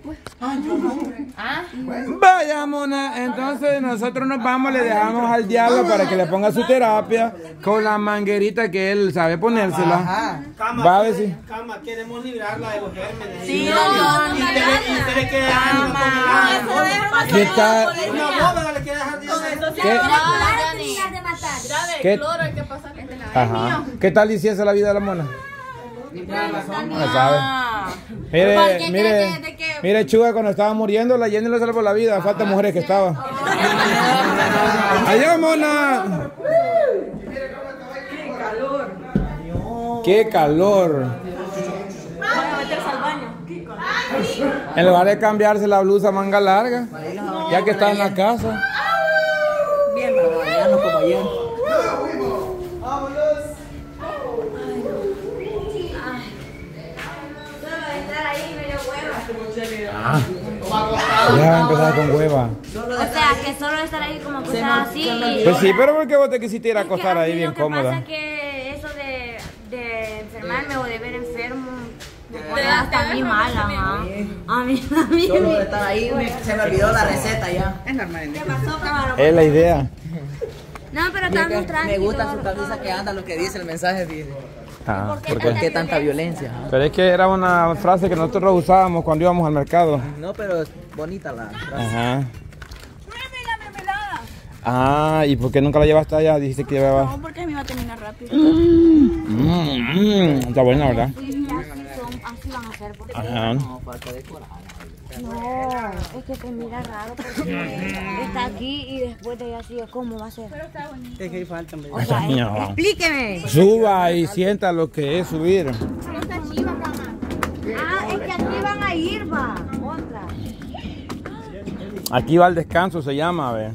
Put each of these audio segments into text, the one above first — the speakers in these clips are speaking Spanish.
Vaya, mona, entonces nosotros nos vamos, le dejamos al diablo para que le ponga su terapia con la manguerita que él sabe ponérsela. Va a ver si. Cama, queremos librarla de los gérmenes. Sí, no, y usted le queda ¿Qué tal? una bóveda le queda dejar de ¿Qué? Ajá. ¿Qué tal hiciese la vida de la mona? No sabe. Mire, Chuga, cuando estaba muriendo, la Jenny le salvó la vida. Falta mujeres que estaban. ¡Allá, mona! ¡Qué calor! En lugar de cambiarse la blusa manga larga, ya que está en la casa. Bien, ya no como ayer. Ya va a empezar con hueva. O sea, que solo estar ahí como acostada así. Pues sí, pero ¿por qué vos te quisiste ir a acostar ahí bien cómoda? Lo que pasa es que eso de enfermarme o de ver enfermo me pone hasta a mí mala, mamá. A mí. Solo de estar ahí se me olvidó la receta ya. Es normal. ¿Qué pasó, cabrón? Es la idea. No, pero estamos tranquilos. Me gusta su camisa que anda, lo que dice el mensaje, dice. Ah, ¿Por qué tanta violencia? Pero es que era una frase que nosotros usábamos cuando íbamos al mercado. No, pero es bonita la frase. Ajá. Ah, ¿y por qué nunca la llevaste allá? Dijiste que llevaba. No, porque me iba a terminar rápido. Está buena, ¿verdad? Así van a ser. Ajá. No, falta de coraje. No, es que te mira raro porque está aquí y después de allá así, ¿cómo va a ser? Es que hay falta, O sea, explíqueme. Suba y sienta lo que es subir. Ah, es que aquí van a ir, va. Otra. Aquí va el descanso, se llama, a ver.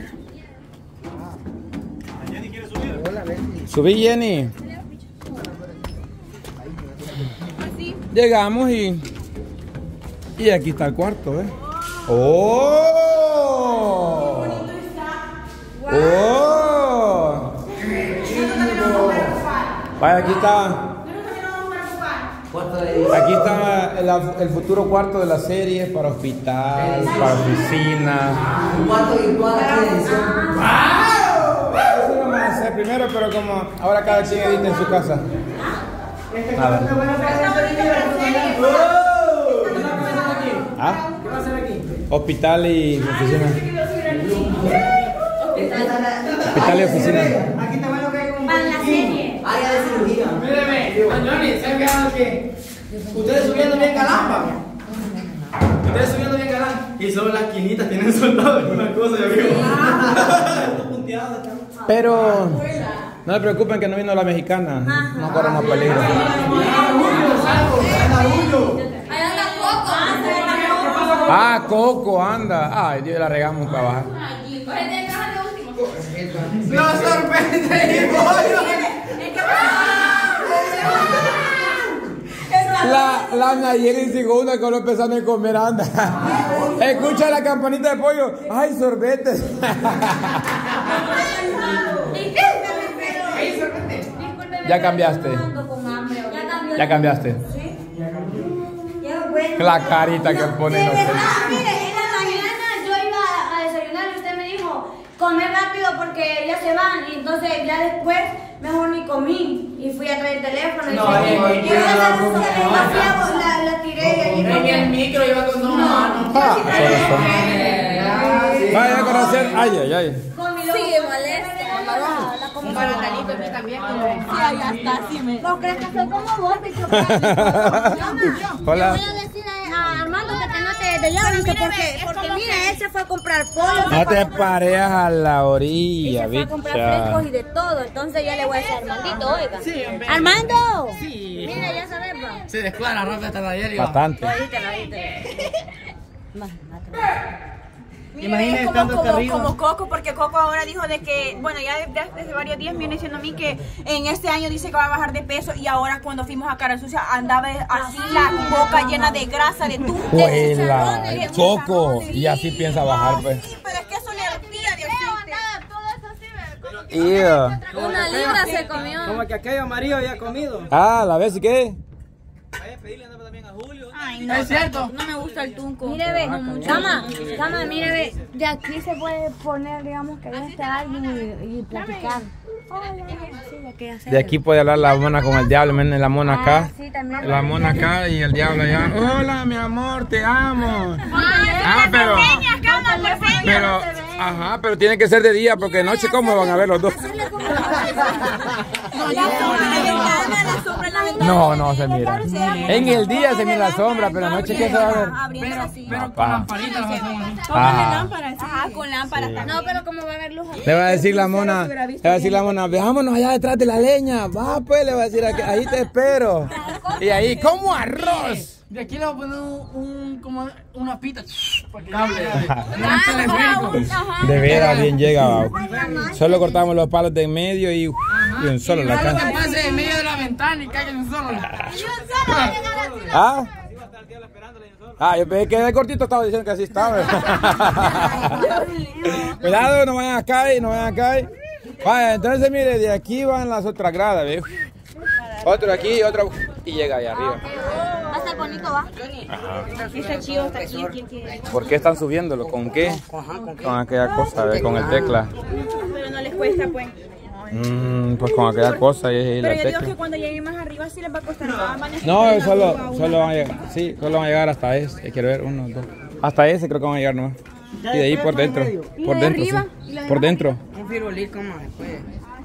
Subí, Jenny. Llegamos y aquí está el cuarto, ¿eh? ¡Oh! ¡Oh! Vaya, aquí está. Aquí está el futuro cuarto de la serie para hospital, para oficina. Un cuarto virtual aquí de edición. Eso lo vamos a hacer primero, pero como ahora cada quien edita en su casa. A ver. ¿Ah? ¿Qué va a hacer aquí? Hospital y oficina. Hospital y oficina. Aquí está bueno que hay un Para la serie. Área de cirugía. Míreme, Johnny, ¿se han quedado que ustedes subiendo bien galán, pa? Ustedes subiendo bien galán. Y solo las quinitas tienen soldado en una cosa, yo creo. Pero no se preocupen que no vino la mexicana. No corremos peligro. Ah, Coco, anda. Ay, Dios, la regamos para bajar. ¡No sorprende! La Nayeli segunda que no empezando a comer, anda. Escucha la campanita de pollo. Ay, sorbetes. Ya cambiaste. Ya cambiaste. La carita que pone. De No sé. verdad, mire, en la mañana yo iba a desayunar y usted me dijo, comer rápido porque ya se van. Y entonces ya después mejor ni comí. Y fui a traer el teléfono. Y la tiré y allí En el micro iba con dos manos. Vaya a conocer. Ay, ay, ay. sigue molesta. La como para Dalito también. Sí, ya está, sí me. No crees que soy como vos, bicho. Hola. Le voy a decir a Armando que te note de allá, ¿viste? Porque mira, él se fue a comprar pollo. No te parejas a la orilla, y se fue a comprar frescos y de todo. Entonces ya le voy a decir a Armandito, oiga. Sí, ¡Armando! Sí. Mira, ya sabes, va. Se descuadra rápido hasta ayer. Bastante. Oíste. Imagínate como Coco, porque Coco ahora dijo de que, bueno, ya desde varios días me viene diciendo a mí que en este año dice que va a bajar de peso y ahora cuando fuimos a Cara Sucia andaba así la boca llena de grasa, de Huela, Coco, y así piensa bajar, pues. Sí, pero es que eso le ardía, Una libra se comió. Como que aquello amarillo había comido. Ah, ¿la ves y qué? Vaya a pedirle también a Julio. Ay, no, ¿Es cierto? No me gusta el tunco. Mire, ve, cama, mire, ve, de aquí se puede poner, digamos, que ahí está alguien y platicar. De aquí puede hablar la mona con el diablo, miren la mona acá. Sí, también. La mona acá y el diablo allá. Hola, mi amor, te amo. Pero, ajá, pero tiene que ser de día porque de noche, ¿cómo van a ver los dos? No, no se mira. En el día se mira la sombra, pero en noche, ¿qué se va a ver? Pero con lamparitas lo hacemos. Ajá, con lámparas. No, pero como va a haber luz aquí. Le va a decir la mona, veámonos allá detrás de la leña. Va pues, le va a decir, ahí te espero. Y ahí, como arroz. De aquí le voy a poner como una pita. Para que hable. De veras, bien llega, va. Solo cortamos los palos de en medio y un solo la Algo que casa. pase en medio de la ventana y caiga en un solo. ¿Ah? Ah, yo pensé que de cortito estaba diciendo que así estaba. Cuidado, no vayan a caer, no vayan a caer. Vaya, entonces mire, de aquí van las otras gradas, ¿ve? Otro aquí, otro y llega ahí arriba. Va a estar bonito, va. Aquí está chido, está aquí. ¿Por qué están subiéndolo? ¿Con qué? Con aquella cosa, ¿ve? Con el tecla. Pero no les cuesta, pues. Pues con aquella cosa y la Pero yo digo tecla. que cuando lleguen más arriba sí les va a costar más. No, solo van a llegar, sí, solo van a llegar hasta ese. Quiero ver, 1, 2. Hasta ese creo que van a llegar nomás. Y de ahí por dentro. Por dentro, sí. Por dentro. Un firulín como después.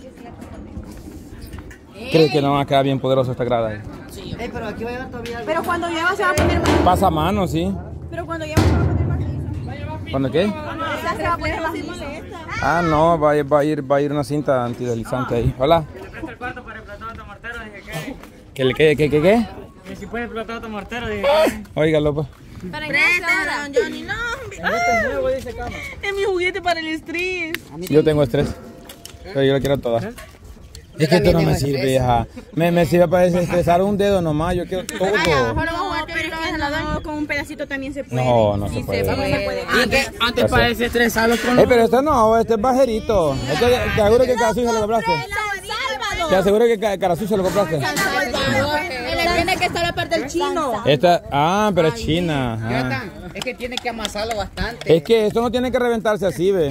¿Crees que no van a quedar bien poderosos esta grada? Pero aquí va a llegar todavía. Pero cuando lleva se va a poner más. Pasa mano, sí. Pero cuando lleva se va a poner más. ¿Cuándo qué? Se va a poner más. Ah, no, va a ir una cinta antideslizante ahí. Hola. ¿Qué? Que si puede explotar otro mortero, dije. Óigalo, pues. Préstala, Johnny, no. Es mi juguete para el estrés. Yo tengo estrés. Pero yo lo quiero toda. Es que esto no me sirve, hija. Me sirve para desestresar un dedo nomás. Yo quiero todo. No, pero es que no, con un pedacito también se puede. No se puede. Antes para desestresarlo con Pero este no, este es bajerito. Te aseguro que Carasucho lo compraste. Te aseguro que Carasucho lo compraste. Tiene que estar la parte del chino. Esta, pero es china. Ajá. Es que tiene que amasarlo bastante. Es que esto no tiene que reventarse así, ve.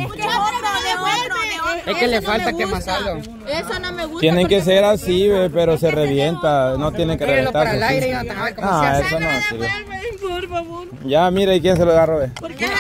Es que le falta que amasarlo. Eso no me gusta. Tienen que ser así, ve, pero se revienta. No tiene que Pero para reventarse el aire, así. Jonathan, a ver cómo se hace. Eso no sirve. Por favor. Ya, mira, ¿y quién se lo agarró, ve? Porque es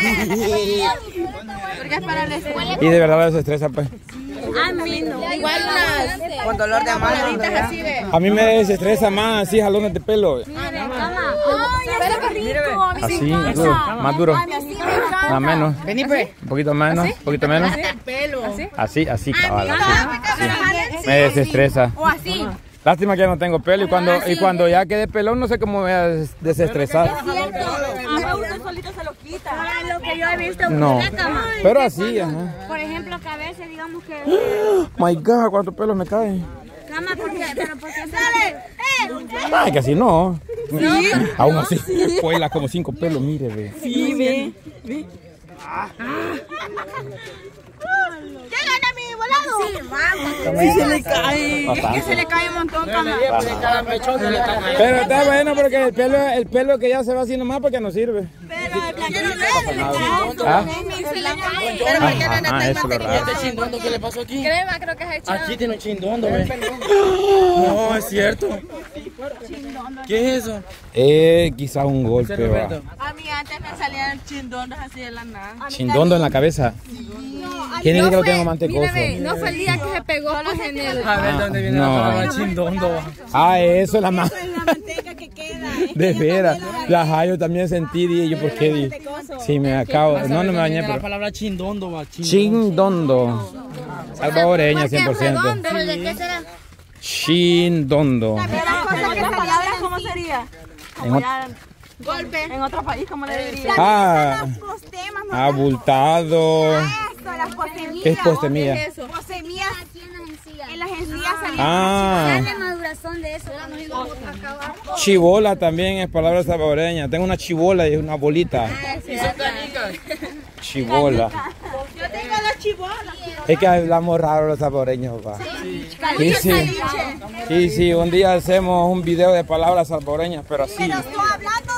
para la escuela. Y de verdad lo desestresa, pues. A mí no. Igual las Con dolor de mano. así de. A mí me desestresa más así jalones de pelo. Ay, está rico. A mí Así, me encanta. duro, más duro. A mí sí me encanta. Más menos. Vení, pues. Un poquito menos, un poquito menos. El pelo. Así, cabal, así. Sí. Me desestresa. O así. Lástima que ya no tengo pelo y cuando ya quede pelón no sé cómo me voy a desestresar. A uno solito se lo quita. Lo que yo he visto No, en la cama. pero así, ajá. Por ejemplo, que a veces digamos que My God, cuántos pelos me caen. cama pero porque sale. Ay, que así no. Aún así, cuela como 5 pelos, mire, ve. Sí, ve. ¿Qué gana mi volado? Sí, se le cae. Es que se le cae un montón, cama. Pero está bueno porque el pelo que ya se va haciendo más porque no sirve. Pero el blanco ¿Ah? se le cae. Ajá, eso es lo raro. ¿Este chindondo qué le pasó aquí? Crema, creo que es hecho. Aquí tiene un chindondo, ve. No, es cierto. ¿Qué es eso? Quizás un golpe, va. A mí antes me salían chindondos así de la nada. Chindondo en la cabeza. ¿Quién dice que lo tengo mantecoso? No fue el día que se pegó pues en el... A ver, ¿dónde viene la palabra chindondo? Eso es la más. La manteca que queda. De veras. La yo también sentí, dije yo, ¿por qué? Sí, me acabo. No me bañé, La pero. palabra chindondo, va. Chindondo. Salvadoreña, 100%. ¿Pero de qué será? Chindondo. Las cosas que palabras, ¿cómo sería? En Golpe. En otro país, ¿cómo le diría? Los temas, ¿no? Abultado. Eso, las posemías. ¿Qué es posemía? ¿Qué es eso? Posemías. Aquí en las encías. En las encías salían. Sale maduración de eso. Chibola también es palabra salvadoreña. Tengo una chibola y es una bolita. Chibola. Yo tengo dos chibolas. Es que hablamos raro los salvadoreños, va. Sí, un día hacemos un video de palabras salvadoreñas, pero así. Pero estoy hablando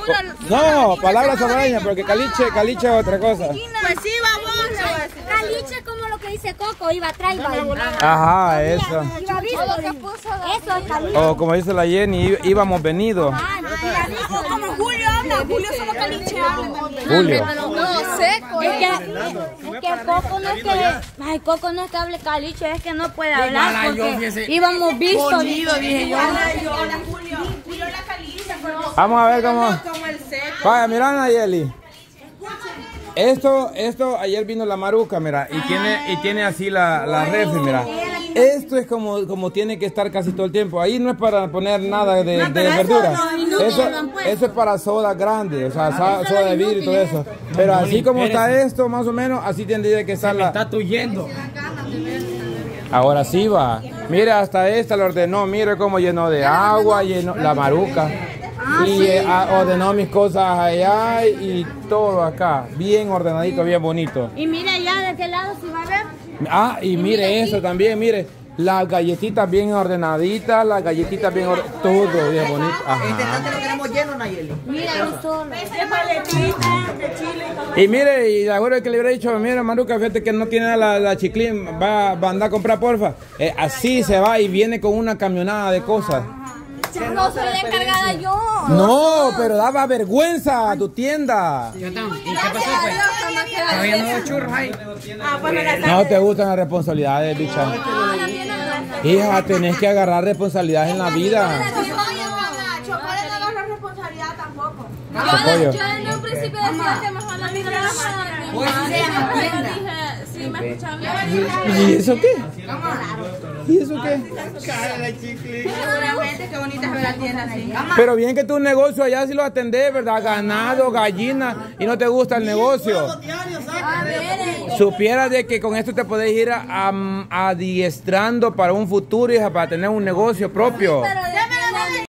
No, palabras salvadoreñas, porque caliche es otra cosa. Pues sí, vamos. Caliche es como lo que dice Coco, iba atrás, iba ahí. Ajá, eso. Iba visto. Eso es caliche. O como dice la Jenny, íbamos venidos. Como Julio habla, Julio solo caliche habla. Julio. No, seco. Es que Coco no es que... Ay, Coco no es que hable caliche, es que no puede hablar porque íbamos vistos. Ponido, dije yo. Hola, Julio. Julio la caliche. Vamos a ver cómo... Como el seco. Vaya, mira, Nayeli. Esto, ayer vino la maruca, mira, y tiene así la refri, mira. Esto es como tiene que estar casi todo el tiempo. Ahí no es para poner nada de verdura. Eso es para soda grande, o sea, soda de vidrio y todo eso. Pero así como está esto, más o menos, así tendría que estar la... Está tuyendo. Ahora sí va. Mira, hasta esta lo ordenó. Mire cómo llenó de agua, llenó la maruca. Y ordenó mis cosas allá y todo acá. Bien ordenadito, bien bonito. Y mire allá de qué lado se va a ver. Ah, y mire eso también, mire. Las galletitas bien ordenaditas, las galletitas bien ordenaditas. Todo bien bonito. Ajá. Este tanto lo tenemos lleno, Nayeli. Mira, no solo. Y mire, y de acuerdo que le hubiera dicho, mira Maruca, fíjate que no tiene la chiclín, va a andar a comprar porfa. Así se va y viene con una camionada de cosas. No soy la encargada yo. No, pero daba vergüenza a tu tienda. ¿Y qué pasó, pues? Todavía no hubo churros ahí. No te gustan las responsabilidades, bicha. Hija, tenés que agarrar responsabilidades en la vida. Chocolate no agarra responsabilidad tampoco. Chocollo. Yo en un principio decía que mejor la tienda era más. Sí, me escuchaban bien. ¿Y eso qué? ¿Y eso qué? Seguramente, qué bonita es ver la tienda así. Pero bien que tu negocio allá sí lo atendés, ¿verdad? Ganado, gallina, y no te gusta el negocio. Supieras de que con esto te podés ir adiestrando para un futuro, hija, para tener un negocio propio. Pero